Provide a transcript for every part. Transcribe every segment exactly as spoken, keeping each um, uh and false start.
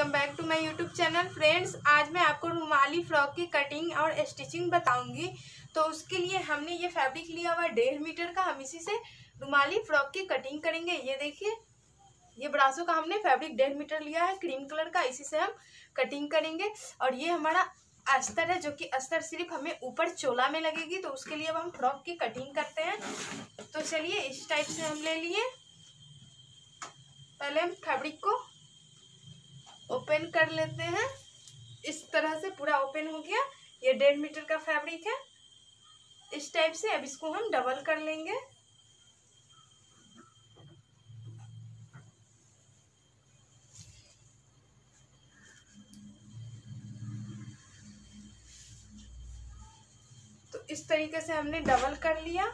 Welcome back to my YouTube channel. Friends, आज मैं आपको रुमाली फ्रॉक की कटिंग और स्टिचिंग बताऊंगी। तो उसके लिए हमने ये फैब्रिक लिया हुआ डेढ़ मीटर का, हम इसी से रुमाली फ्रॉक की कटिंग करेंगे। ये देखिए, ये ब्रासो का हमने फैब्रिक डेढ़ मीटर लिया है क्रीम कलर का, इसी से हम कटिंग करेंगे। और ये हमारा अस्तर है, जो कि अस्तर सिर्फ हमें ऊपर चोला में लगेगी। तो उसके लिए अब हम फ्रॉक की कटिंग करते हैं। तो चलिए, इस टाइप से हम ले लिए। पहले हम फैब्रिक को ओपन कर लेते हैं। इस तरह से पूरा ओपन हो गया। ये डेढ़ मीटर का फैब्रिक है, इस टाइप से। अब इसको हम डबल कर लेंगे। तो इस तरीके से हमने डबल कर लिया।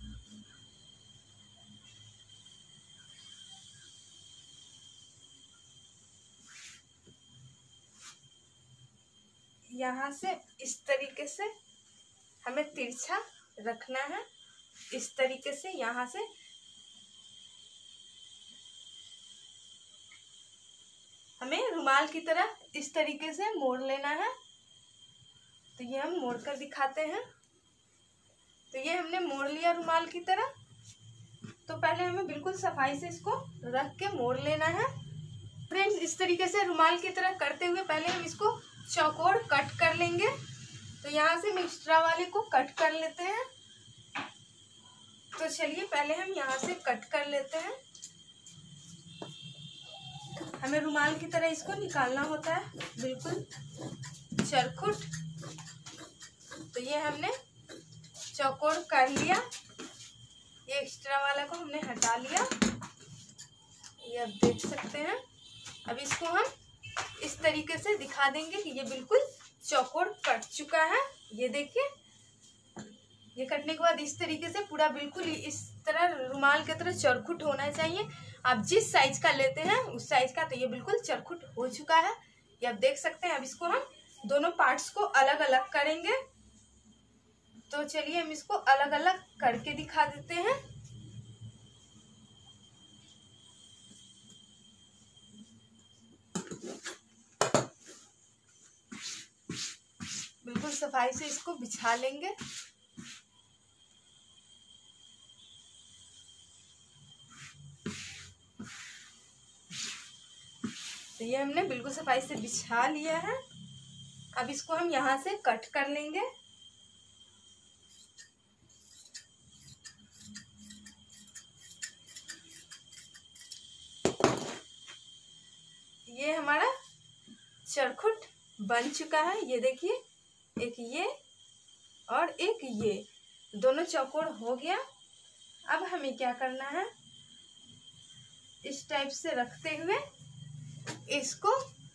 यहाँ से इस तरीके से हमें तिरछा रखना है। इस तरीके से यहाँ से हमें रुमाल की तरह इस तरीके से मोड़ लेना है। तो ये हम मोड़ कर दिखाते हैं। तो ये हमने मोड़ लिया रुमाल की तरह। तो पहले हमें बिल्कुल सफाई से इसको रख के मोड़ लेना है। फ्रेंड्स, इस तरीके से रुमाल की तरह करते हुए पहले हम इसको चौकोर कट कर लेंगे। तो यहाँ से हम एक्स्ट्रा वाले को कट कर लेते हैं। तो चलिए, पहले हम यहाँ से कट कर लेते हैं। हमें रुमाल की तरह इसको निकालना होता है, बिल्कुल चरखुट। तो ये हमने चौकोर कर लिया। ये एक्स्ट्रा वाला को हमने हटा लिया, ये आप देख सकते हैं। अब इसको हम इस तरीके से दिखा देंगे कि ये बिल्कुल चौकोर कट चुका है। ये देखिए, ये कटने के बाद इस तरीके से पूरा बिल्कुल इस तरह रुमाल की तरह चरखुट होना चाहिए। आप जिस साइज का लेते हैं उस साइज का। तो ये बिल्कुल चरखुट हो चुका है, ये आप देख सकते हैं। अब इसको हम दोनों पार्ट्स को अलग अलग करेंगे। तो चलिए, हम इसको अलग अलग करके दिखा देते हैं। बिल्कुल सफाई से इसको बिछा लेंगे। तो ये हमने बिल्कुल सफाई से बिछा लिया है। अब इसको हम यहाँ से कट कर लेंगे। ये हमारा चरखुट बन चुका है। ये देखिए, एक ये और एक ये, दोनों चौकोर हो गया। अब हमें क्या करना है, इस टाइप से रखते हुए इसको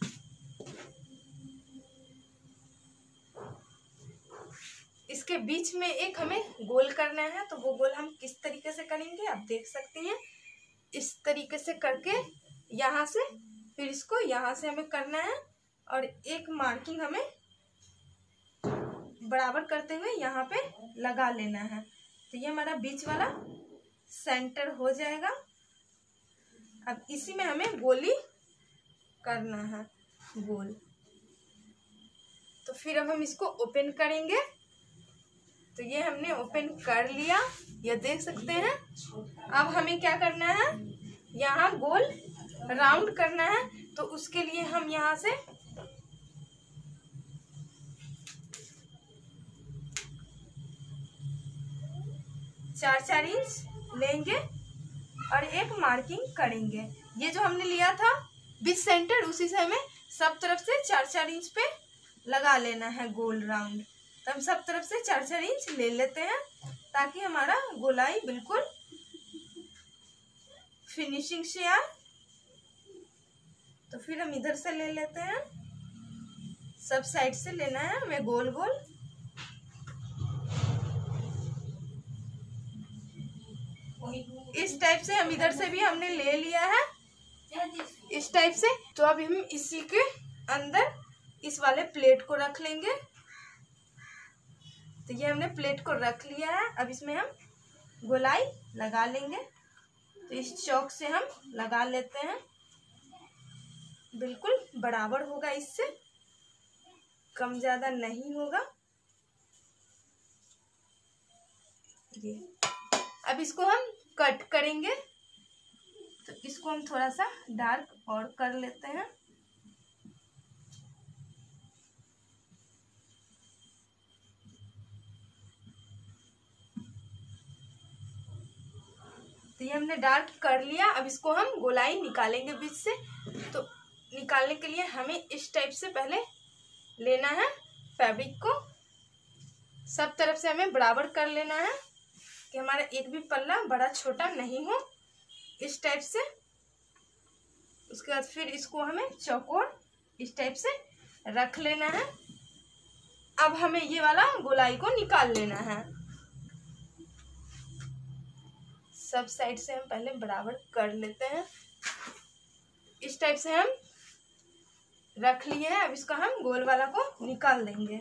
इसके बीच में एक हमें गोल करना है। तो वो गोल हम किस तरीके से करेंगे आप देख सकते हैं। इस तरीके से करके यहाँ से फिर इसको यहाँ से हमें करना है। और एक मार्किंग हमें बराबर करते हुए यहाँ पे लगा लेना है। तो ये हमारा बीच वाला सेंटर हो जाएगा। अब इसी में हमें गोली करना है, गोल। तो फिर अब हम इसको ओपन करेंगे। तो ये हमने ओपन कर लिया, ये देख सकते हैं। अब हमें क्या करना है, यहाँ गोल राउंड करना है। तो उसके लिए हम यहाँ से चार चार इंच लेंगे और एक मार्किंग करेंगे। ये जो हमने लिया था बीच सेंटर, उसी से हमें सब तरफ से चार चार इंच पे लगा लेना है गोल राउंड। तो हम सब तरफ से चार चार इंच ले लेते हैं, ताकि हमारा गोलाई बिल्कुल फिनिशिंग से आए। तो फिर हम इधर से ले लेते हैं, सब साइड से लेना है हमें गोल गोल। इस टाइप से हम इधर से भी हमने ले लिया है, इस टाइप से। तो अब हम इसी के अंदर इस वाले प्लेट को रख लेंगे। तो ये हमने प्लेट को रख लिया है। अब इसमें हम गोलाई लगा लेंगे। तो इस चौक से हम लगा लेते हैं। बिल्कुल बराबर होगा, इससे कम ज़्यादा नहीं होगा। ये अब इसको हम कट करेंगे, तो इसको हम थोड़ा सा डार्क और कर लेते हैं। तो ये हमने डार्क कर लिया। अब इसको हम गोलाई निकालेंगे बीच से। तो निकालने के लिए हमें इस टाइप से पहले लेना है फैब्रिक को, सब तरफ से हमें बराबर कर लेना है कि हमारा एक भी पल्ला बड़ा छोटा नहीं हो, इस टाइप से। उसके बाद फिर इसको हमें चौकोर इस टाइप से रख लेना है। अब हमें ये वाला गोलाई को निकाल लेना है। सब साइड से हम पहले बराबर कर लेते हैं। इस टाइप से हम रख लिए हैं। अब इसका हम गोल वाला को निकाल देंगे।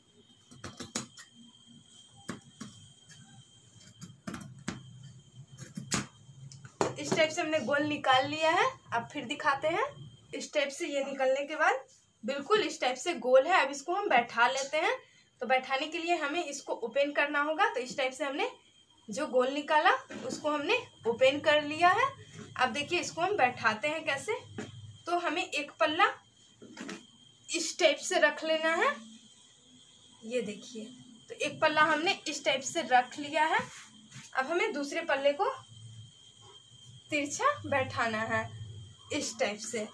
इस टाइप से हमने गोल निकाल लिया है। अब फिर दिखाते हैं। इस टाइप से ये निकलने के बाद बिल्कुल इस टाइप से गोल है। अब इसको हम बैठा लेते हैं। तो बैठाने के लिए हमें इसको ओपन करना होगा। तो इस टाइप से हमने जो गोल निकाला उसको हमने ओपन कर लिया है। अब देखिए इसको हम बैठाते हैं कैसे। तो हमें एक पल्ला इस टाइप से रख लेना है। ये देखिए, तो एक पल्ला हमने इस टाइप से रख लिया है। अब हमें दूसरे पल्ले को तिरछा बैठाना है इस टाइप से।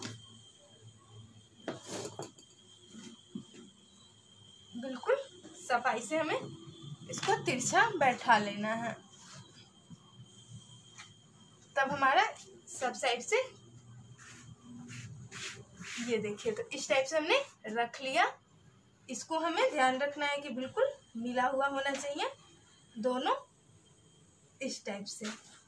बिल्कुल सफाई से हमें इसको तिरछा बैठा लेना है। तब हमारा सब साइड से ये देखिए, तो इस टाइप से हमने रख लिया। इसको हमें ध्यान रखना है कि बिल्कुल मिला हुआ होना चाहिए दोनों, इस टाइप से।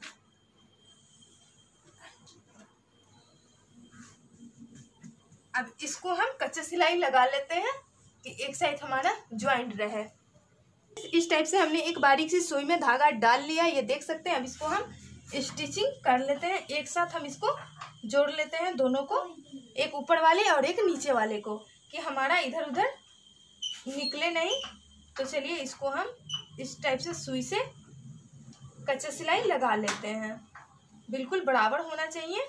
अब इसको हम कच्चा सिलाई लगा लेते हैं कि एक साइड हमारा ज्वाइंट रहे। इस टाइप से हमने एक बारीक सी सुई में धागा डाल लिया, ये देख सकते हैं। अब इसको हम स्टिचिंग कर लेते हैं। एक साथ हम इसको जोड़ लेते हैं दोनों को, एक ऊपर वाले और एक नीचे वाले को, कि हमारा इधर उधर निकले नहीं। तो चलिए इसको हम इस टाइप से सुई से कच्चा सिलाई लगा लेते हैं। बिल्कुल बराबर होना चाहिए।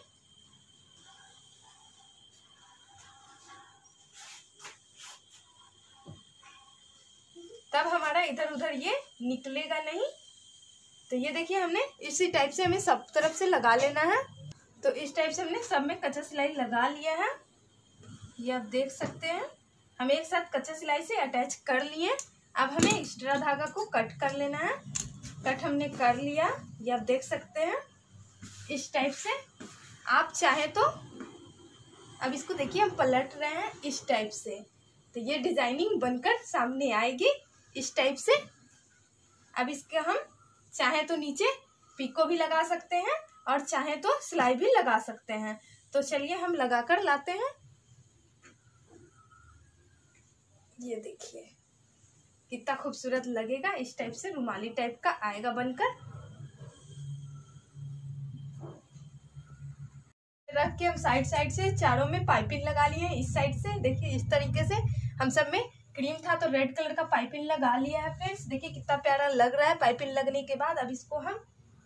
तब हमारा इधर उधर ये निकलेगा नहीं। तो ये देखिए, हमने इसी टाइप से हमें सब तरफ से लगा लेना है। तो इस टाइप से हमने सब में कच्चा सिलाई लगा लिया है, ये आप देख सकते हैं। हम एक साथ कच्चा सिलाई से अटैच कर लिए। अब हमें एक्स्ट्रा धागा को कट कर लेना है। कट हमने कर लिया, ये आप देख सकते हैं इस टाइप से। आप चाहे तो अब इसको देखिए, हम पलट रहे हैं इस टाइप से। तो ये डिजाइनिंग बनकर सामने आएगी इस टाइप से। अब इसके हम चाहे तो नीचे पिको भी लगा सकते हैं और चाहे तो सिलाई भी लगा सकते हैं। तो चलिए हम लगा कर लाते हैं। ये देखिए कितना खूबसूरत लगेगा। इस टाइप से रुमाली टाइप का आएगा बनकर। रख के हम साइड साइड से चारों में पाइपिंग लगा लिए हैं। इस साइड से देखिए, इस तरीके से हम सब में क्रीम था तो रेड कलर का पाइपिंग लगा लिया है फ्रेंड्स। देखिए कितना प्यारा लग रहा है। पाइपिंग लगने के बाद अब इसको हम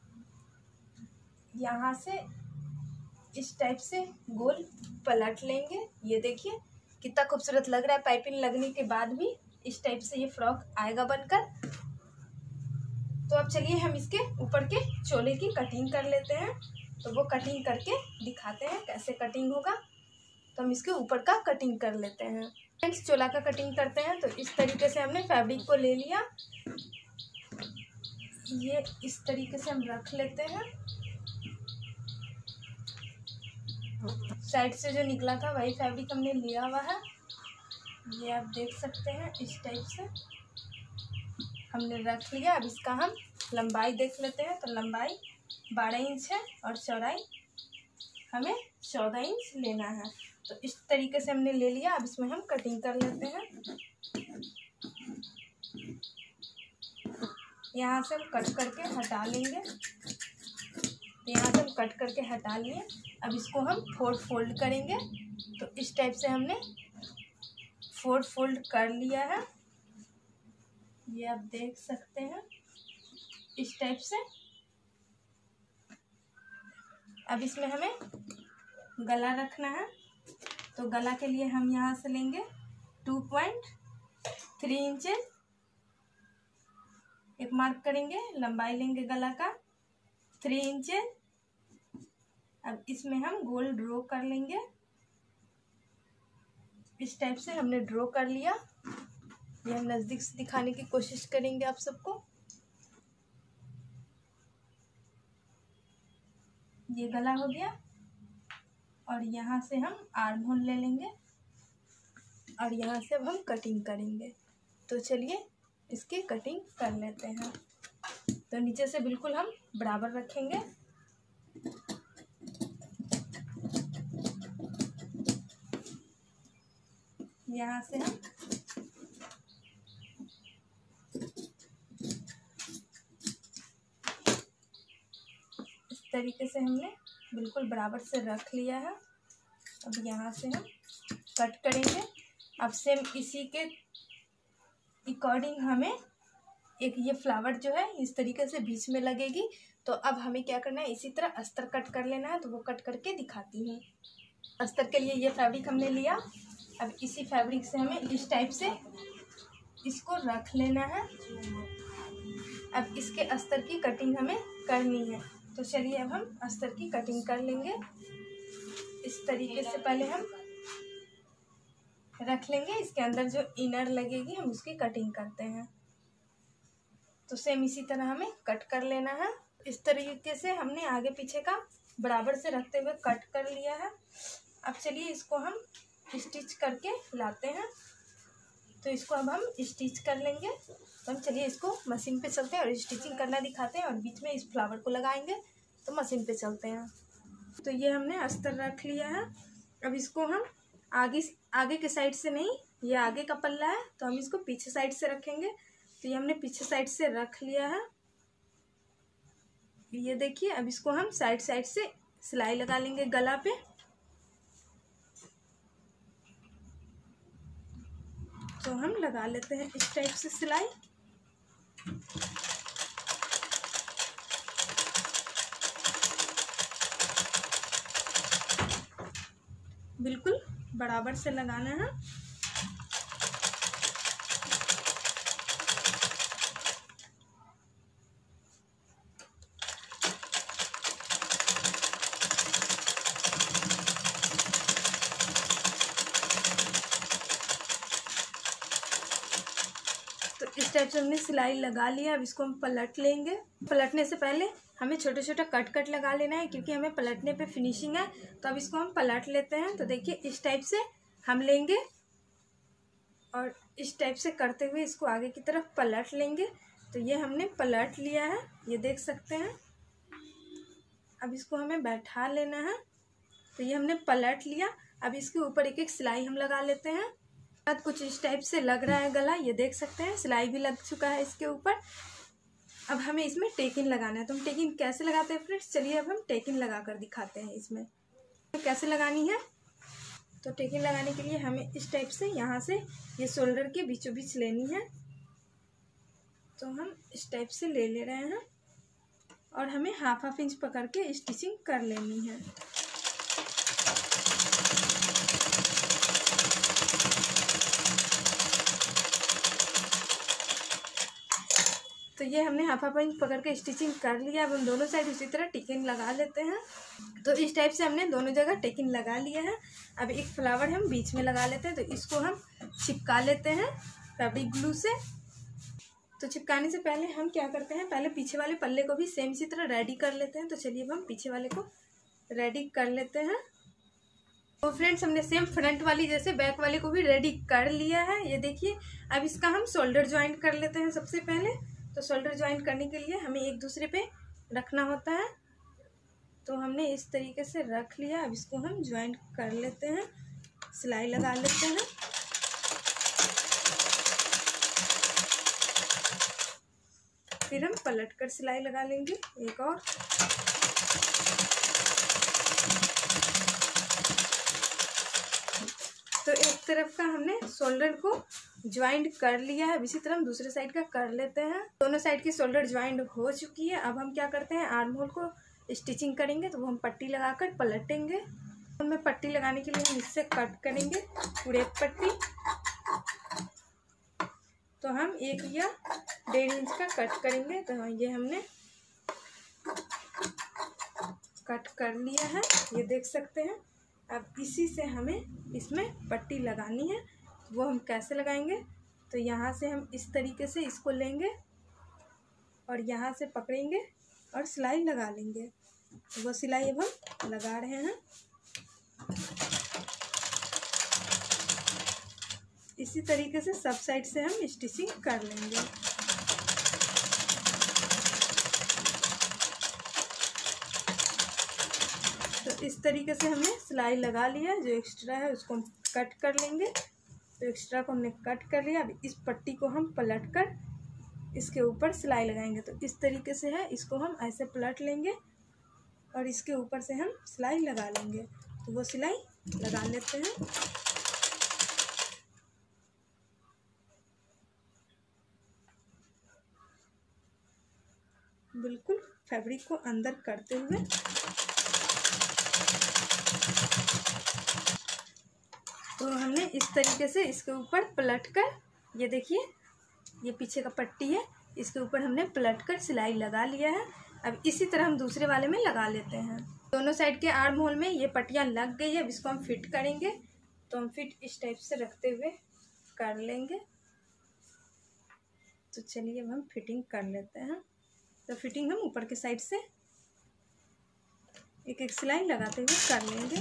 यहाँ से इस टाइप से गोल पलट लेंगे। ये देखिए कितना खूबसूरत लग रहा है। पाइपिंग लगने के बाद भी इस टाइप से ये फ्रॉक आएगा बनकर। तो अब चलिए हम इसके ऊपर के चोले की कटिंग कर लेते हैं। तो वो कटिंग करके दिखाते हैं कैसे कटिंग होगा। तो हम इसके ऊपर का कटिंग कर लेते हैं फ्रेंड्स। चोला का कटिंग करते हैं। तो इस तरीके से हमने फैब्रिक को ले लिया। ये इस तरीके से हम रख लेते हैं। साइड से जो निकला था वही फैब्रिक हमने लिया हुआ है। ये आप देख सकते हैं इस टाइप से हमने रख लिया। अब इसका हम लंबाई देख लेते हैं। तो लंबाई बारह इंच है और चौड़ाई हमें चौदह इंच लेना है। तो इस तरीके से हमने ले लिया। अब इसमें हम कटिंग कर लेते हैं। यहाँ से हम कट करके हटा लेंगे। यहाँ से हम कट करके हटा लिए। अब इसको हम फोल्ड फोल्ड करेंगे तो इस टाइप से हमने फोर फोल्ड कर लिया है, ये आप देख सकते हैं इस टाइप से। अब इसमें हमें गला रखना है, तो गला के लिए हम यहाँ से लेंगे टू पॉइंट थ्री इंचेस, एक मार्क करेंगे, लंबाई लेंगे गला का थ्री इंचेस। अब इसमें हम गोल ड्रॉ कर लेंगे, इस टाइप से हमने ड्रॉ कर लिया। ये हम नज़दीक से दिखाने की कोशिश करेंगे आप सबको। ये गला हो गया और यहाँ से हम आर्म होल ले लेंगे और यहाँ से अब हम कटिंग करेंगे। तो चलिए इसकी कटिंग कर लेते हैं। तो नीचे से बिल्कुल हम बराबर रखेंगे। यहाँ से हम इस तरीके से हमने बिल्कुल बराबर से रख लिया है। अब यहाँ से हम कट करेंगे। अब सेम इसी के अकॉर्डिंग हमें एक ये फ्लावर जो है इस तरीके से बीच में लगेगी। तो अब हमें क्या करना है, इसी तरह अस्तर कट कर लेना है। तो वो कट करके दिखाती हूँ। अस्तर के लिए ये फैब्रिक हमने लिया। अब इसी फैब्रिक से हमें इस टाइप से इसको रख लेना है। अब इसके अस्तर की कटिंग हमें करनी है। तो चलिए अब हम अस्तर की कटिंग कर लेंगे। इस तरीके से पहले हम रख लेंगे। इसके अंदर जो इनर लगेगी हम उसकी कटिंग करते हैं। तो सेम इसी तरह हमें कट कर लेना है। इस तरीके से हमने आगे पीछे का बराबर से रखते हुए कट कर लिया है। अब चलिए इसको हम स्टिच करके लाते हैं। तो इसको अब हम स्टिच कर लेंगे। तो हम चलिए इसको मशीन पे चलते हैं और स्टिचिंग करना दिखाते हैं और बीच में इस फ्लावर को लगाएंगे। तो मशीन पे चलते हैं। तो ये हमने अस्तर रख लिया है। अब इसको हम आगे आगे के साइड से नहीं, ये आगे का पल्ला है तो हम इसको पीछे साइड से रखेंगे। तो ये हमने पीछे साइड से रख लिया है। ये देखिए, अब इसको हम साइड साइड से सिलाई लगा लेंगे गला पे। तो हम लगा लेते हैं इस टाइप से सिलाई। बिल्कुल बराबर से लगाना है। तो इस टाइप से हमने सिलाई लगा लिया। अब इसको हम पलट लेंगे। पलटने से पहले हमें छोटे छोटे कट कट लगा लेना है, क्योंकि हमें पलटने पे फिनिशिंग है। तो अब इसको हम पलट लेते हैं। तो देखिए इस टाइप से हम लेंगे और इस टाइप से करते हुए इसको आगे की तरफ पलट लेंगे। तो ये हमने पलट लिया है, ये देख सकते हैं। अब इसको हमें बैठा लेना है। तो ये हमने पलट लिया। अब इसके ऊपर एक एक सिलाई हम लगा लेते हैं। कुछ इस टाइप से लग रहा है गला, ये देख सकते हैं। सिलाई भी लग चुका है इसके ऊपर। अब हमें इसमें टेकिन लगाना है। तो हम टेकिन कैसे लगाते हैं फ्रेंड्स, चलिए अब हम टेकिन लगा कर दिखाते हैं। इसमें कैसे लगानी है, तो टेकिन लगाने के लिए हमें इस टाइप से यहाँ से ये शोल्डर के बीचों बीच लेनी है। तो हम इस टाइप से ले ले रहे हैं और हमें हाफ हाफ इंच पकड़ के स्टिचिंग कर लेनी है। तो ये हमने हाफ हाफ इंच पकड़ के स्टिचिंग कर लिया। अब हम दोनों साइड उसी तरह टेकिन लगा लेते हैं। तो इस टाइप से हमने दोनों जगह टेकिन लगा लिया है। अब एक फ्लावर हम बीच में लगा लेते हैं। तो इसको हम चिपका लेते हैं फैब्रिक ग्लू से। तो चिपकाने से पहले हम क्या करते हैं, पहले पीछे वाले पल्ले को भी सेम इसी तरह रेडी कर लेते हैं। तो चलिए अब हम पीछे वाले को रेडी कर लेते हैं। तो फ्रेंड्स हमने सेम फ्रंट वाली जैसे बैक वाले को भी रेडी कर लिया है, ये देखिए। अब इसका हम शोल्डर ज्वाइंट कर लेते हैं सबसे पहले। तो शोल्डर ज्वाइंट करने के लिए हमें एक दूसरे पे रखना होता है। तो हमने इस तरीके से रख लिया। अब इसको हम ज्वाइंट कर लेते हैं, सिलाई लगा लेते हैं। फिर हम पलट कर सिलाई लगा लेंगे एक और। तरफ का हमने शोल्डर को ज्वाइंट कर लिया है। अब इसी तरह हम दूसरे साइड का कर लेते हैं। दोनों साइड की शोल्डर ज्वाइंट हो चुकी है। अब हम क्या करते हैं, आर्म होल को स्टिचिंग करेंगे। तो वो हम पट्टी लगाकर पलटेंगे। हमें पट्टी लगाने के लिए हम इससे कट करेंगे पूरे पट्टी। तो हम एक या डेढ़ इंच का कट करेंगे। तो ये हमने कट कर लिया है, ये देख सकते हैं। अब इसी से हमें इसमें पट्टी लगानी है। वो हम कैसे लगाएंगे, तो यहाँ से हम इस तरीके से इसको लेंगे और यहाँ से पकड़ेंगे और सिलाई लगा लेंगे। वो सिलाई अब हम लगा रहे हैं। इसी तरीके से सब साइड से हम स्टिचिंग कर लेंगे। तो इस तरीके से हमने सिलाई लगा लिया। जो एक्स्ट्रा है उसको हम कट कर लेंगे। तो एक्स्ट्रा को हमने कट कर लिया। अब इस पट्टी को हम पलट कर इसके ऊपर सिलाई लगाएंगे। तो इस तरीके से है, इसको हम ऐसे पलट लेंगे और इसके ऊपर से हम सिलाई लगा लेंगे। तो वो सिलाई लगा लेते हैं। बिल्कुल फैब्रिक को अंदर करते हुए तो हमने इस तरीके से इसके ऊपर पलट कर, ये देखिए ये पीछे का पट्टी है, इसके ऊपर हमने पलट कर सिलाई लगा लिया है। अब इसी तरह हम दूसरे वाले में लगा लेते हैं। दोनों साइड के आर्म होल में ये पट्टियाँ लग गई है। अब इसको हम फिट करेंगे। तो हम फिट इस टाइप से रखते हुए कर लेंगे। तो चलिए अब हम फिटिंग कर लेते हैं। तो फिटिंग हम ऊपर के साइड से एक एक सिलाई लगाते हुए कर लेंगे।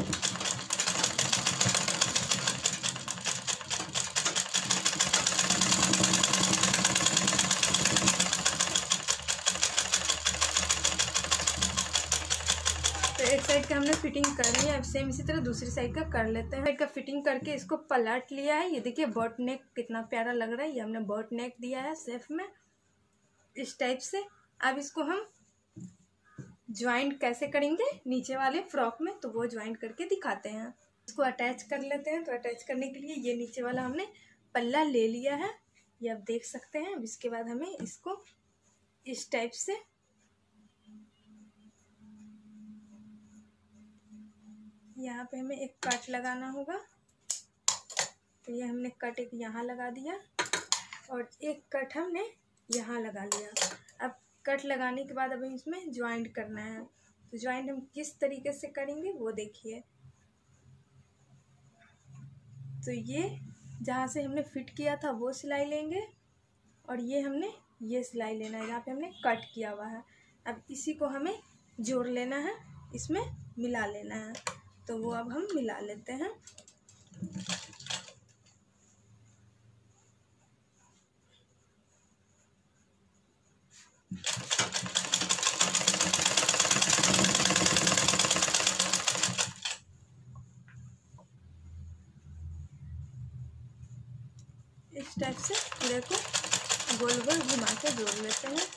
तो एक साइड का हमने फिटिंग कर लिया। अब सेम इसी तरह दूसरी साइड का कर लेते हैं। साइड का फिटिंग करके इसको पलट लिया है। ये देखिए बॉट नेक कितना प्यारा लग रहा है। ये हमने बॉट नेक दिया है शेप में इस टाइप से। अब इसको हम ज्वाइंट कैसे करेंगे नीचे वाले फ्रॉक में, तो वो ज्वाइंट करके दिखाते हैं। इसको अटैच कर लेते हैं। तो अटैच करने के लिए ये नीचे वाला हमने पल्ला ले लिया है, ये आप देख सकते हैं। अब इसके बाद हमें इसको इस टाइप से यहाँ पे हमें एक कट लगाना होगा। तो ये हमने कट एक यहाँ लगा दिया और एक कट हमने यहाँ लगा लिया। अब कट लगाने के बाद अभी इसमें ज्वाइंट करना है। तो ज्वाइंट हम किस तरीके से करेंगे वो देखिए। तो ये जहाँ से हमने फिट किया था वो सिलाई लेंगे और ये हमने ये सिलाई लेना है जहाँ पे हमने कट किया हुआ है। अब इसी को हमें जोड़ लेना है, इसमें मिला लेना है। तो वो अब हम मिला लेते हैं। इस टाइप से पूरे को गोल गोल घुमा के जोड़ लेते हैं।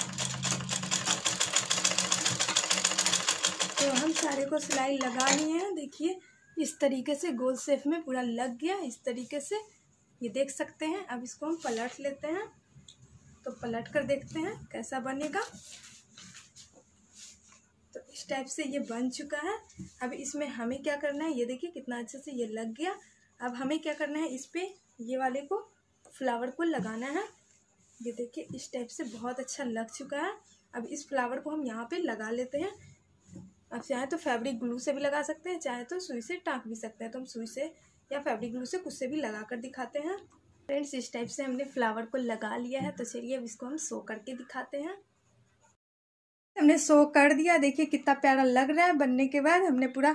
तो हम सारे को सिलाई लगा लिए हैं। देखिए इस तरीके से गोल शेप में पूरा लग गया। इस तरीके से ये देख सकते हैं। अब इसको हम पलट लेते हैं। तो पलट कर देखते हैं कैसा बनेगा। तो इस टाइप से ये बन चुका है। अब इसमें हमें क्या करना है, ये देखिए कितना अच्छे से ये लग गया। अब हमें क्या करना है, इस पे ये वाले को फ्लावर को लगाना है। ये देखिए इस टाइप से बहुत अच्छा लग चुका है। अब इस फ्लावर को हम यहाँ पे लगा लेते हैं। अब चाहे तो फैब्रिक ग्लू से भी लगा सकते हैं, चाहे तो सुई से टाँक भी सकते हैं। तो हम सुई से या फैब्रिक ग्लू से कुछ से भी लगा कर दिखाते हैं। फ्रेंड्स इस टाइप से हमने फ्लावर को लगा लिया है। तो चलिए अब इसको हम शो करके दिखाते हैं। हमने शो कर दिया। देखिए कितना प्यारा लग रहा है। बनने के बाद हमने पूरा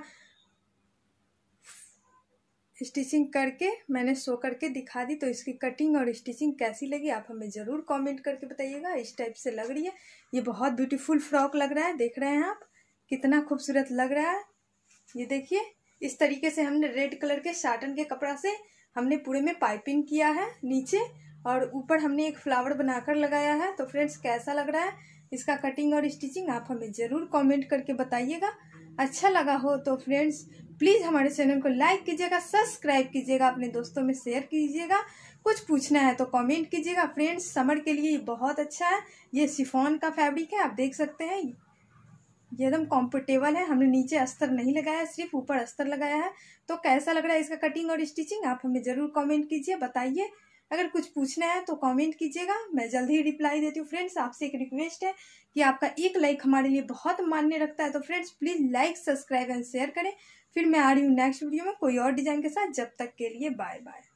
स्टिचिंग करके मैंने शो करके दिखा दी। तो इसकी कटिंग और स्टिचिंग कैसी लगी आप हमें ज़रूर कमेंट करके बताइएगा। इस टाइप से लग रही है। ये बहुत ब्यूटीफुल फ्रॉक लग रहा है। देख रहे हैं आप कितना खूबसूरत लग रहा है। ये देखिए इस तरीके से हमने रेड कलर के साटन के कपड़ा से हमने पूरे में पाइपिंग किया है नीचे, और ऊपर हमने एक फ्लावर बनाकर लगाया है। तो फ्रेंड्स कैसा लग रहा है इसका कटिंग और स्टिचिंग आप हमें ज़रूर कमेंट करके बताइएगा। अच्छा लगा हो तो फ्रेंड्स प्लीज़ हमारे चैनल को लाइक कीजिएगा, सब्सक्राइब कीजिएगा, अपने दोस्तों में शेयर कीजिएगा। कुछ पूछना है तो कमेंट कीजिएगा। फ्रेंड्स, समर के लिए ये बहुत अच्छा है। ये शिफॉन का फैब्रिक है, आप देख सकते हैं, ये एकदम कंफर्टेबल है। हमने नीचे अस्तर नहीं लगाया है, सिर्फ ऊपर अस्तर लगाया है। तो कैसा लग रहा है इसका कटिंग और स्टिचिंग, आप हमें ज़रूर कमेंट कीजिए, बताइए। अगर कुछ पूछना है तो कमेंट कीजिएगा, मैं जल्द ही रिप्लाई देती हूँ। फ्रेंड्स, आपसे एक रिक्वेस्ट है कि आपका एक लाइक हमारे लिए बहुत मायने रखता है। तो friends, please like, subscribe and share करें। फिर मैं आ रही हूँ नेक्स्ट वीडियो में कोई और डिज़ाइन के साथ। जब तक के लिए बाय बाय।